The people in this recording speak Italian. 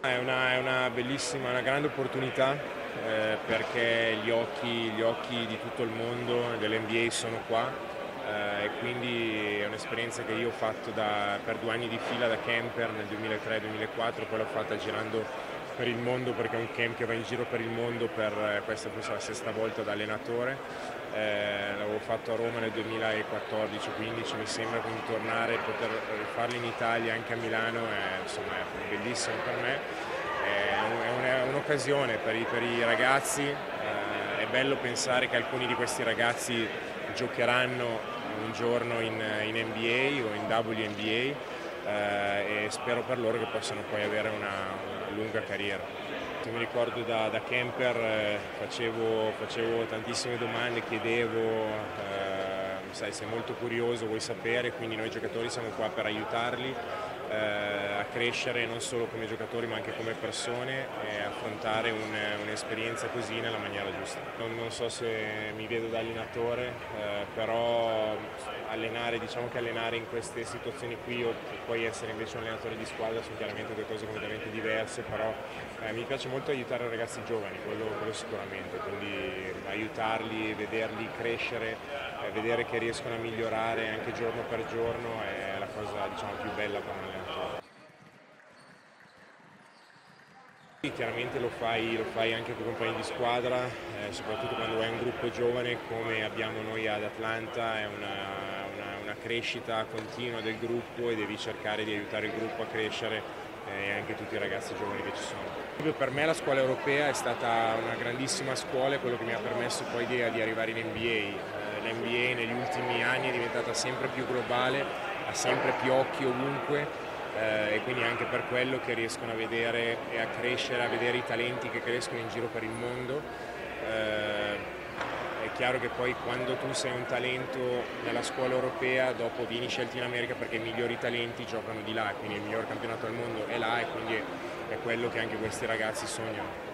È una bellissima, una grande opportunità perché gli occhi di tutto il mondo dell'NBA sono qua e quindi è un'esperienza che io ho fatto per 2 anni di fila da camper nel 2003-2004, poi l'ho fatta girando per il mondo perché è un camp che va in giro per il mondo per questa forse la sesta volta da allenatore. L'avevo fatto a Roma nel 2014-15 mi sembra, quindi tornare e poter farlo in Italia anche a Milano è bellissimo per me, è un'occasione per i ragazzi, è bello pensare che alcuni di questi ragazzi giocheranno un giorno in NBA o in WNBA e spero per loro che possano poi avere una lunga carriera. Mi ricordo da camper facevo tantissime domande, chiedevo, sai, sei molto curioso, vuoi sapere, quindi noi giocatori siamo qua per aiutarli a crescere non solo come giocatori ma anche come persone e affrontare un'esperienza così nella maniera giusta. Non so se mi vedo da allenatore, però diciamo che allenare in queste situazioni qui o poi essere invece un allenatore di squadra sono chiaramente due cose completamente diverse, però mi piace molto aiutare i ragazzi giovani, quello sicuramente, quindi aiutarli, vederli crescere, vedere che riescono a migliorare anche giorno per giorno è la cosa, diciamo, più bella per un allenatore. Sì, chiaramente lo fai anche con i compagni di squadra, soprattutto quando hai un gruppo giovane come abbiamo noi ad Atlanta, è una crescita continua del gruppo e devi cercare di aiutare il gruppo a crescere e anche tutti i ragazzi giovani che ci sono. Per me la scuola europea è stata una grandissima scuola, quello che mi ha permesso poi di arrivare in NBA. L'NBA negli ultimi anni è diventata sempre più globale, ha sempre più occhi ovunque e quindi anche per quello che riescono a vedere e a crescere, a vedere i talenti che crescono in giro per il mondo. È chiaro che poi quando tu sei un talento nella scuola europea, dopo vieni scelto in America perché i migliori talenti giocano di là, quindi il miglior campionato al mondo è là e quindi è quello che anche questi ragazzi sognano.